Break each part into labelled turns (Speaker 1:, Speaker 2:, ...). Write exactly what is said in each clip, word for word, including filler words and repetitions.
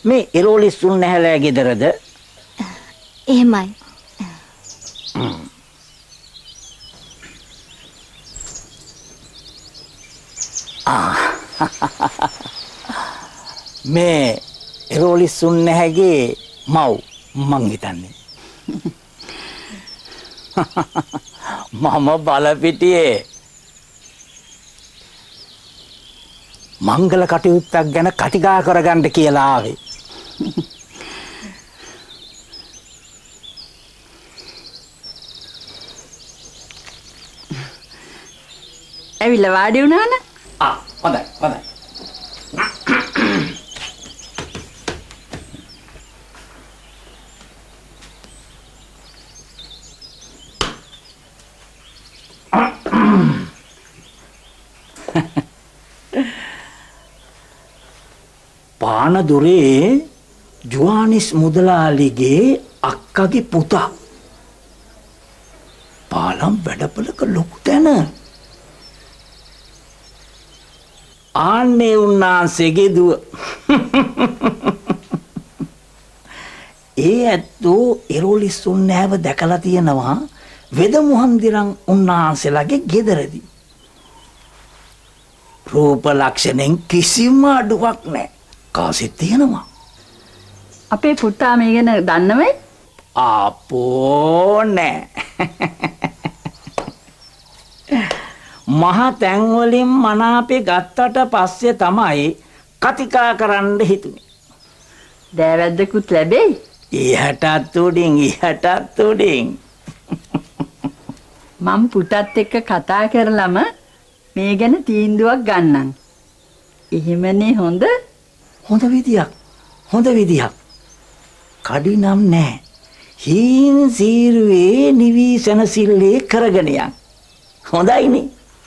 Speaker 1: මේ ඉරෝලිස්සුන් නැහැලෑ ගෙදරද?
Speaker 2: එහෙමයි.
Speaker 1: මේ ඉරෝලිස්සුන් නැහැගේ මව් මං හිතන්නේ. මම බලපිටියේ මංගල කටයුත්තක් ගැන කටිකා කරගන්න කියලා ආවේ.
Speaker 3: ඇවිල්ලා වාඩි වුණාන?
Speaker 1: ආ හොඳයි හොඳයි. පානදුරේ ජුවානිස් මුදලාලිගේ අක්කගේ පුතා. පාලම් වැඩපලක ලොකු තැන. ආන්නේ උන්නාන්සේගේ දුව. ඒ ඇත්තෝ ඉරෝලිස්සුන් නැහැව දැකලා තියෙනවා වෙද මුහන්දිරන් උන්නාන්සේලාගේ ගෙදරදී. රූප ලක්ෂණෙන් කිසිම අඩුවක් නැහැ. කාසෙත් තියෙනවා.
Speaker 3: අපේ පුතා මේ ගැන දන්නවයි?
Speaker 1: ආපෝ නෑ. මහ තැන් වලින් මනාපේ ගත්තට පස්සේ තමයි කතිකා කරන්න හිතුනේ.
Speaker 3: දෑවැද්දකුත් ලැබෙයි.
Speaker 1: ඉහටත් උඩින් ඉහටත් උඩින්.
Speaker 3: මම පුතත් එක්ක කතා කරලම මේ ගැන තීන්දුවක් ගන්නම්. එහෙමනේ හොඳ?
Speaker 1: හොඳ විදියක්. හොඳ විදියක්. කඩිනම් නෑ. හීන් සීරුවේ නිවි සනසිල්ලේ කරගෙන යන්. හොඳයිනේ.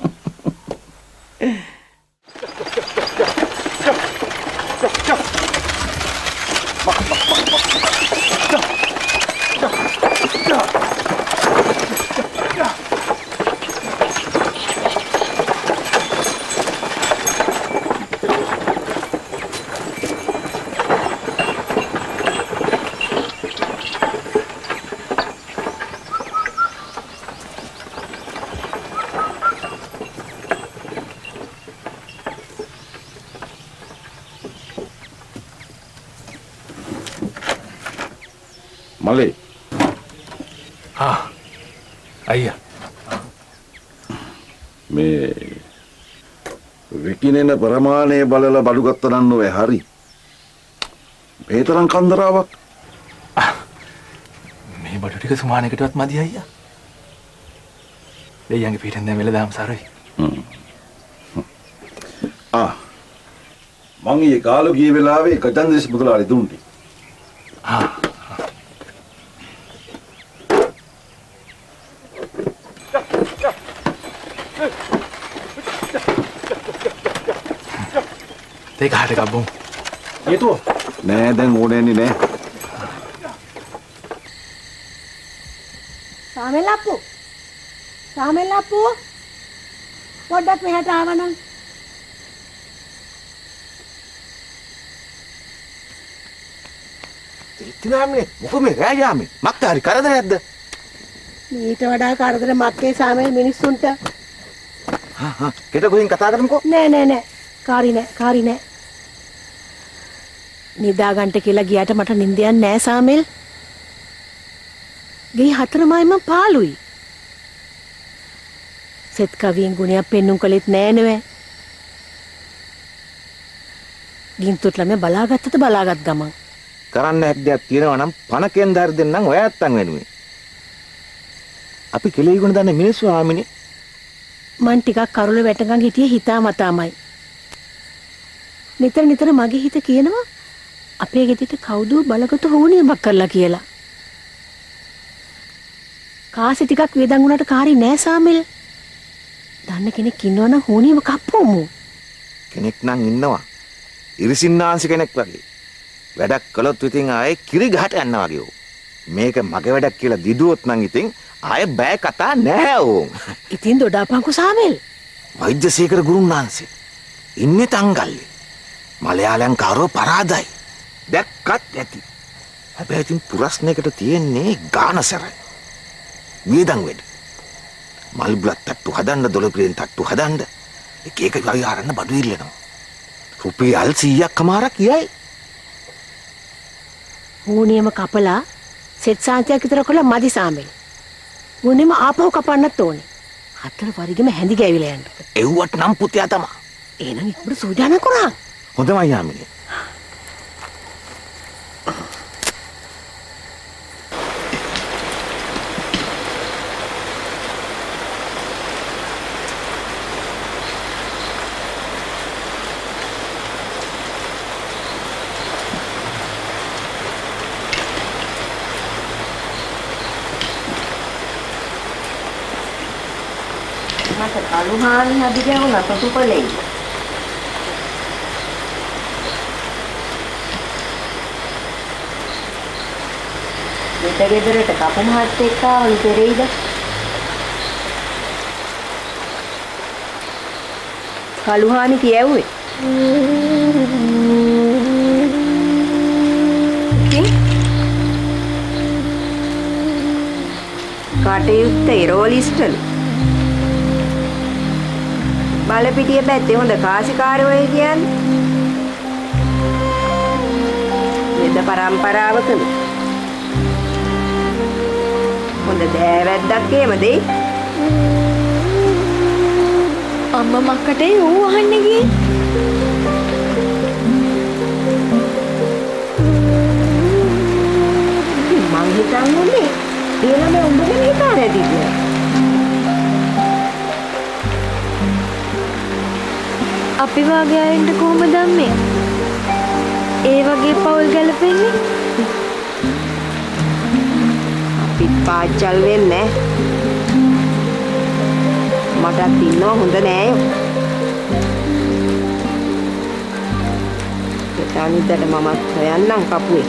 Speaker 4: මලේ.
Speaker 5: ආ අයියා.
Speaker 4: මේ විකිනෙන ප්‍රමාණය බලලා බඩු ගත්තා නම් ඔය හරි. මේ තරම් කන්දරාවක්.
Speaker 5: මේ බඩු ටික සුමානකටවත් මදි අයියා. දෙයියන්ගේ පිටින් දැන් වෙලදාම සාරයි.
Speaker 4: හ්ම්. ආ. මං ඊයේ කාලෝ ගිය වෙලාවේ කචන්දේශ මුදලාලි දුන්නේ.
Speaker 5: ආ. ඒක හරියට ගබ්බුම්. ඒතෝ
Speaker 4: නෑ දැන් ඕනේ නෑ.
Speaker 6: සාමෙල්ලප්පු. සාමෙල්ලප්පු. පොඩ්ඩක් මෙහාට ආවනම්.
Speaker 7: ඉතිනාමනේ මොකද මේ රෑයාමේ මක්ත හරි කරදරයක්ද?
Speaker 6: මීට වඩා කරදර මක්කේ සාමෙල් මිනිස්සුන්ට.
Speaker 7: හා හා කෙට ගොහින් කතා කරමුකෝ.
Speaker 6: නෑ නෑ නෑ. කාරි නෑ කාරි නෑ. නිදා ගන්නට කියලා ගියාට මට නිින්ද යන්නේ නෑ සාමෙල්. ගේ හතරමයිම පාළුයි. සෙත් කවියෙන් ගුණයක් පෙන්눔 කළෙත් නෑ නෙවෙයි. ගින්තුත් ළමයා බලාගත්තද බලාගත් ගමන්.
Speaker 7: කරන්න හැක්දයක් තියෙනවා නම් පණකෙන් ධාර දෙන්නම් ඔය ඇත්තන් වෙනුවේ. අපි කෙලෙයි ගුණ දන්නේ මිනිස්සු ආමිනේ.
Speaker 6: මං ටිකක් කරුල වැටගන් හිටියේ හිතාමතාමයි. නිතර නිතර මගේ හිත කියනවා අපේ ගෙදරට කවුද බලගතු හොුනියමක් කරලා කියලා. කාසි ටිකක් වේදන් වුණාට කාරි නෑ සාමෙල්. දන්න කෙනෙක් ඉන්නවනම් හොුනියම කප්පුමු.
Speaker 7: කෙනෙක් නම් ඉන්නවා. ඉරිසින්නාංශ කෙනෙක් වගේ. වැඩක් කළොත් ඉතින් ආයේ කිරි ගහට යනවා වගේ. මේක මගේ වැඩක් කියලා දිදුවොත් නම් ඉතින් ආයේ බෑ කතා නැහැ ඕන්.
Speaker 6: ඉතින් දොඩාපන්කෝ සාමෙල්.
Speaker 7: වෛද්‍යසේකර ගුරුනාංශේ ඉන්නේ තංගල්ලේ. මලයාලම් කාරෝ පරාදයි. දැක්කත් ඇති. හැබැයි ඉතින් පුරස්නයකට තියෙන්නේ ගාන සැරයි. වියදම් වැඩි. මල් බුලත් තට්ටු හදන්න දොළපිරෙන් තට්ටු හදන්න එක එක වගේ ආරන්න බඩු ඉල්ලනවා. රුපියල් සීයක් කමාරක් කියයි.
Speaker 6: හෝනියම කපලා සෙට් සාන්තියක් විතර කළා මදි සාමෙල්. මොනෙම ආපහු කපන්නත් ඕනේ. හතර පරිගෙම හැඳි ගෑවිලා යන්න.
Speaker 7: එව්වට නම් පුතියා තමයි.
Speaker 6: එහෙනම් ඉක්මනට සූදානම් කරා.
Speaker 7: හොඳමයි යාමිනේ.
Speaker 8: අලුහානි හදි ගැවුන පසුපලෙයි. මෙත ගෙදරට කපු මහත් එක්ක ආවලු පෙරේද? කලුහානි කියවුවේ. කටයුත්ත ඉරෝලිස්ටලු. බලපිටිය පැත්තේ හොඳ කාසිකාරයෝ කියන්නේ. වෙද පරම්පරාවකලු. හොඳ දෑවැද්දක් එහෙම දෙයි.
Speaker 2: අම්මා මක්කටේ ඌ අහන්නේ ගියේ.
Speaker 8: මං හිතන්නේ ඒ ළමයා උඹගේ මේ කාර්යයදී කියලා.
Speaker 2: අපි වාගේ අයින්ට කොහමද අම්මේ? ඒ වගේ පවුල් ගැලපෙන්නේ?
Speaker 8: අපිත් පාච්චල් වෙන්නේ මටත් ඉන්නව හොඳ නෑයෝ. ඒතනින්දට මමත් හොයන්නම් කපුවේ.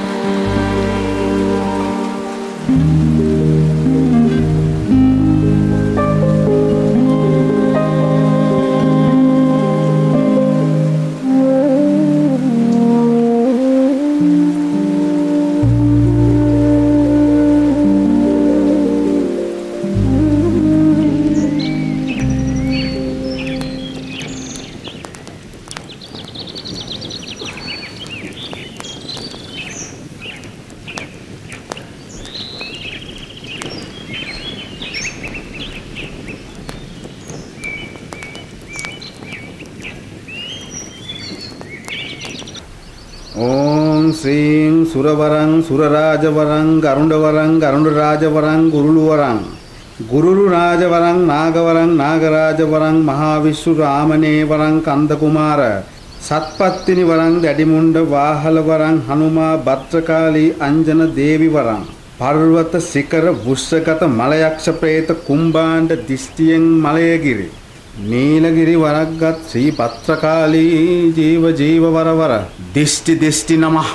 Speaker 9: ओम श्रीं सुरवरं सुरराजवरं गरुडवरं गरुडराजवरं गुरुलुवरं गुरुराजवरं नागवरं नागराजवरं महाविष्णुरामनेवरं कंदकुमार सत्पत्तिनिवरं दडिमुंड वाहलवरं हनुमा भद्रकाली अंजन देवीवरं पर्वत शिखर वृषगत मलयक्ष प्रेत कुंभांड दिष्टियं मलयगिरि नीलगिरि वरगत श्री भद्रकाली जीव जीव वरवर दिष्टि दिष्टि नमः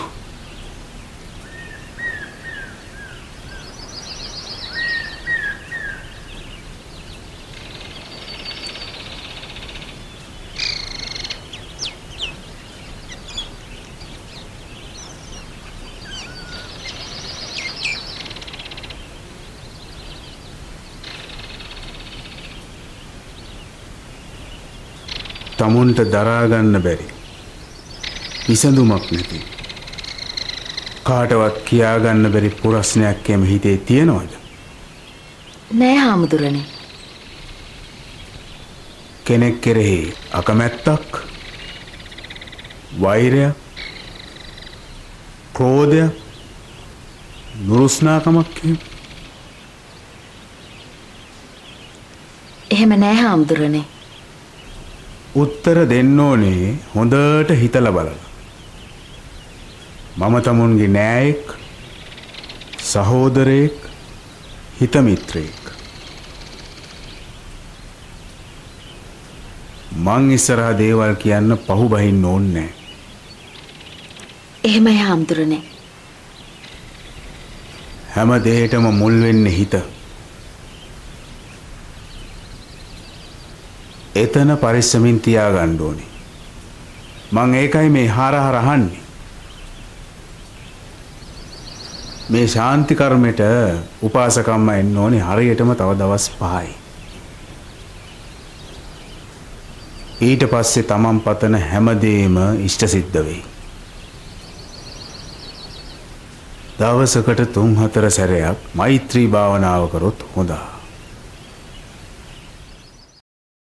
Speaker 9: තමුන්ට දරා ගන්න බැරි විසඳුමක් නැති කාටවත් කියා ගන්න බැරි ප්‍රශ්නයක් එම හිතේ තියනවද?
Speaker 8: නෑ හාමුදුරනේ.
Speaker 9: කෙනෙක් කෙරෙහි අකමැත්තක්, වෛරයක්, ක්‍රෝධයක්, නුරුස්නාකමක් කියමු.
Speaker 8: එහෙම නෑ හාමුදුරනේ.
Speaker 9: උත්තර දෙන්න ඕනේ හොඳට හිතලා බලලා. මම තමුන්ගේ නෑයෙක්, සහෝදරයෙක්, හිත මිත්‍රයෙක්. මං ඉස්සරහා දේවල් කියන්න පහු බහින්න ඕනේ නෑ.
Speaker 8: එහෙමයි හාමුදුරනේ.
Speaker 9: හැම දෙයකටම මුල් වෙන්නේ හිත. එතන පරිස්සමින් තියාගන්න ඕනේ. මං ඒකයි මේ හාරහර අහන්නේ. මේ ශාන්ති කර්මයට උපාසකම්ම එන්න ඕනේ හරියටම තව දවස් පහයි. ඊට පස්සේ තමන් පතන හැමදේම ඉෂ්ට සිද්ධ වෙයි. දවසකට තුන් හතර සැරයක් මෛත්‍රී භාවනාව කරොත් හොඳයි.